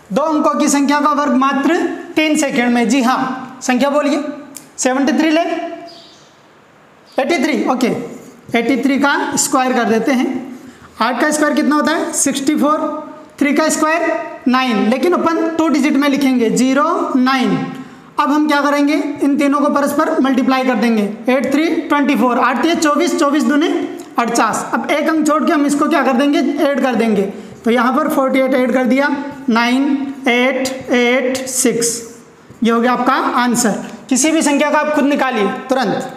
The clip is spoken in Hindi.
2 अंकों की संख्या का वर्ग मात्र 3 सेकंड में। जी हाँ, संख्या बोलिए। 73 ले 83, ओके 83 का स्क्वायर कर देते हैं। 8 का स्क्वायर कितना होता है 64, 3 का स्क्वायर 9, लेकिन अपन 2 डिजिट में लिखेंगे 0 9। अब हम क्या करेंगे, इन तीनों को परस्पर मल्टीप्लाई कर देंगे। 8 3 24, 8 3 24, 24 दूनी 48। अब एक अंक छोड़ के हम इसको क्या कर देंगे, ऐड कर देंगे। तो यहाँ पर 48 ऐड कर दिया, 9 8 8 6, ये हो गया आपका आंसर। किसी भी संख्या का आप खुद निकालिए तुरंत।